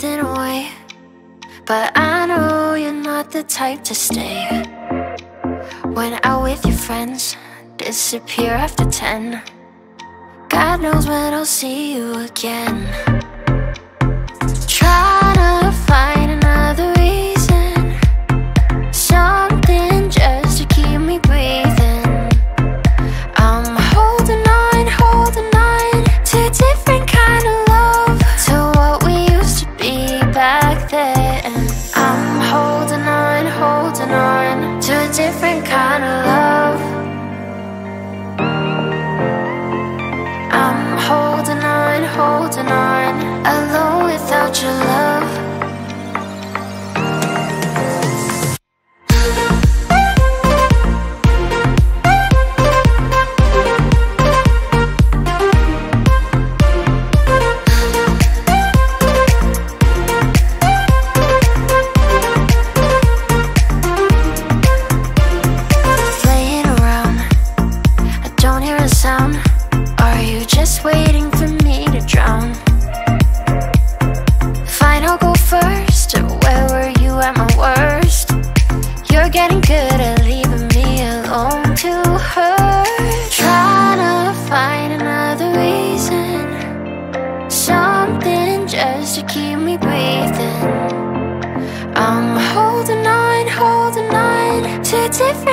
drifting away, but I know you're not the type to stay. When out with your friends, disappear after 10. God knows when I'll see you again. Try to find another reason, something just to keep me breathing. I'm holding on to a different kind of love, to what we used to be back then. I'm holding on to a different kind of love. I'm holding on, alone without your love. Playing around, I don't hear a sound. Are you just waiting for me to drown? Fine, I'll go first. Where were you at my worst? You're getting good at leaving me alone to hurt. Trying to find another reason, something just to keep me breathing. I'm holding on to a different